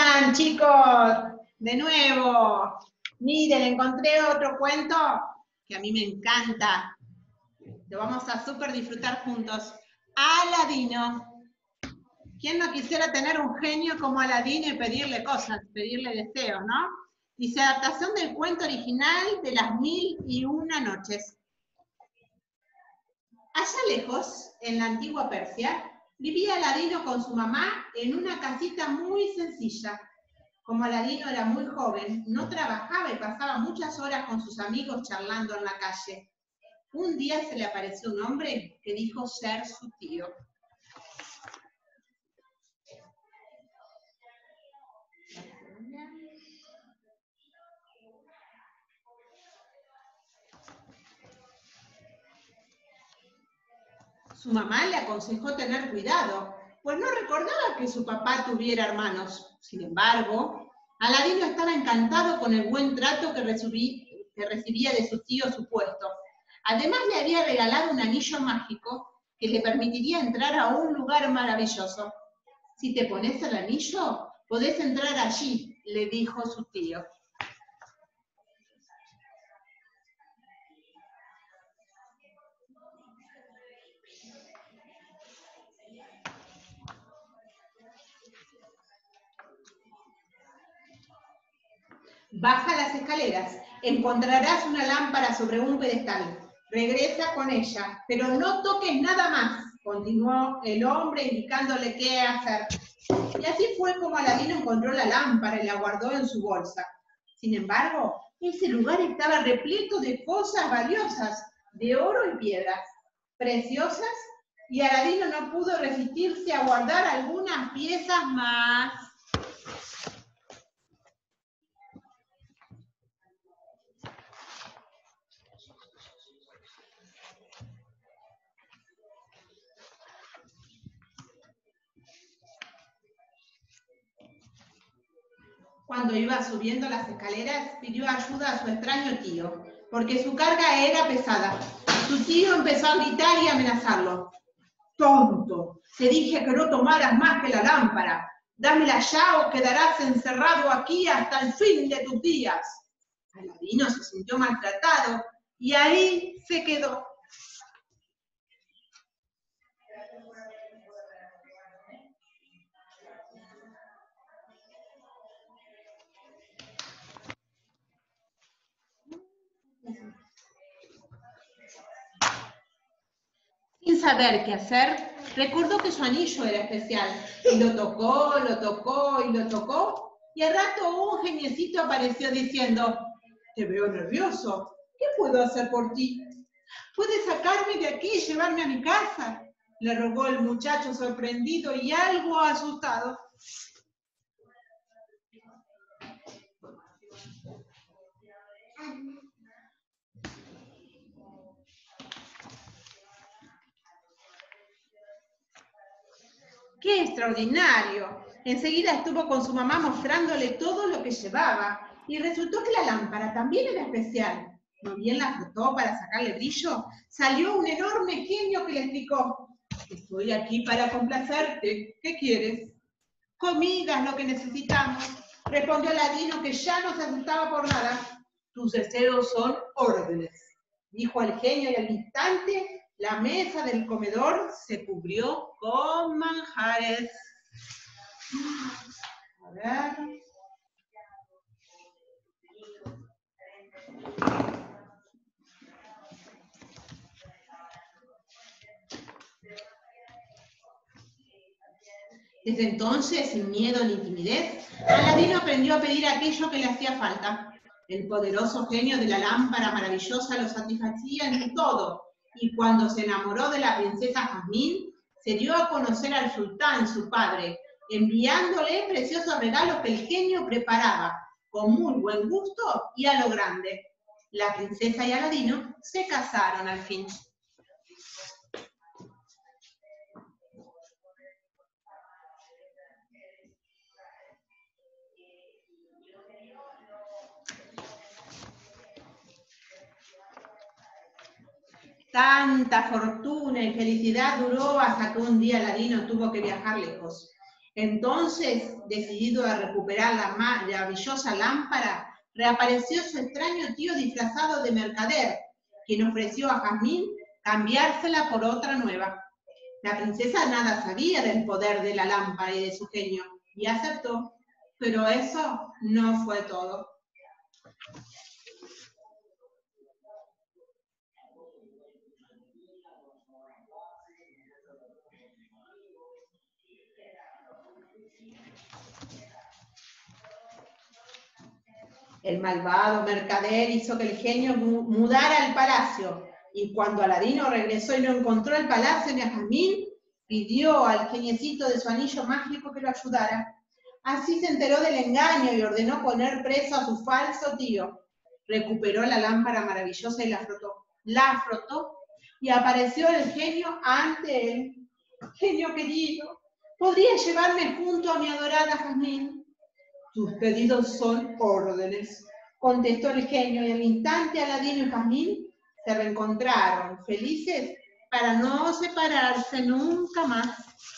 están, chicos? De nuevo. Miren, encontré otro cuento que a mí me encanta. Lo vamos a súper disfrutar juntos. Aladino. ¿Quién no quisiera tener un genio como Aladino y pedirle cosas, pedirle deseos, no? Dice, adaptación del cuento original de las 1001 noches. Allá lejos, en la antigua Persia, vivía Aladino con su mamá en una casita muy sencilla. Como Aladino era muy joven, no trabajaba y pasaba muchas horas con sus amigos charlando en la calle. Un día se le apareció un hombre que dijo ser su tío. Su mamá le aconsejó tener cuidado, pues no recordaba que su papá tuviera hermanos. Sin embargo, Aladino estaba encantado con el buen trato que recibía de su tío supuesto. Además le había regalado un anillo mágico que le permitiría entrar a un lugar maravilloso. Si te pones el anillo, podés entrar allí, le dijo su tío. Baja las escaleras, encontrarás una lámpara sobre un pedestal. Regresa con ella, pero no toques nada más, continuó el hombre indicándole qué hacer. Y así fue como Aladino encontró la lámpara y la guardó en su bolsa. Sin embargo, ese lugar estaba repleto de cosas valiosas, de oro y piedras, preciosas, y Aladino no pudo resistirse a guardar algunas piezas más. Cuando iba subiendo las escaleras, pidió ayuda a su extraño tío, porque su carga era pesada. Su tío empezó a gritar y a amenazarlo. ¡Tonto! Te dije que no tomaras más que la lámpara. Dámela ya o quedarás encerrado aquí hasta el fin de tus días. Aladino se sintió maltratado y ahí se quedó. Sin saber qué hacer, recordó que su anillo era especial, y lo tocó, lo tocó y lo tocó, y al rato un geniecito apareció diciendo, te veo nervioso, ¿qué puedo hacer por ti? ¿Puedes sacarme de aquí y llevarme a mi casa? Le rogó el muchacho sorprendido y algo asustado. ¡Qué extraordinario! Enseguida estuvo con su mamá mostrándole todo lo que llevaba, y resultó que la lámpara también era especial. No bien la frotó para sacarle brillo, salió un enorme genio que le explicó, estoy aquí para complacerte, ¿qué quieres? Comida es lo que necesitamos, respondió Aladino, que ya no se asustaba por nada. Tus deseos son órdenes, dijo el genio, y al instante la mesa del comedor se cubrió con manjares. A ver. Desde entonces, sin miedo ni timidez, Aladino aprendió a pedir aquello que le hacía falta. El poderoso genio de la lámpara maravillosa lo satisfacía en todo, y cuando se enamoró de la princesa Jazmín, se dio a conocer al sultán, su padre, enviándole preciosos regalos que el genio preparaba, con muy buen gusto y a lo grande. La princesa y Aladino se casaron al fin. Tanta fortuna y felicidad duró hasta que un día Aladino tuvo que viajar lejos. Entonces, decidido a recuperar la maravillosa lámpara, reapareció su extraño tío disfrazado de mercader, quien ofreció a Jazmín cambiársela por otra nueva. La princesa nada sabía del poder de la lámpara y de su genio, y aceptó, pero eso no fue todo. El malvado mercader hizo que el genio mudara el palacio, y cuando Aladino regresó y no encontró el palacio ni a Jazmín, pidió al geniecito de su anillo mágico que lo ayudara. Así se enteró del engaño y ordenó poner preso a su falso tío. Recuperó la lámpara maravillosa y la frotó, y apareció el genio ante él. Genio querido, ¿podría llevarme junto a mi adorada Jazmín? Tus pedidos son órdenes, contestó el genio, y al instante Aladino y Jazmín se reencontraron, felices para no separarse nunca más.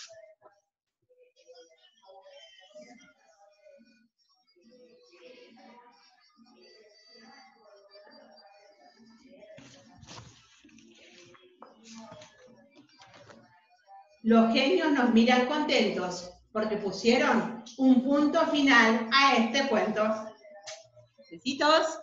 Los genios nos miran contentos porque pusieron un punto final a este cuento. Besitos.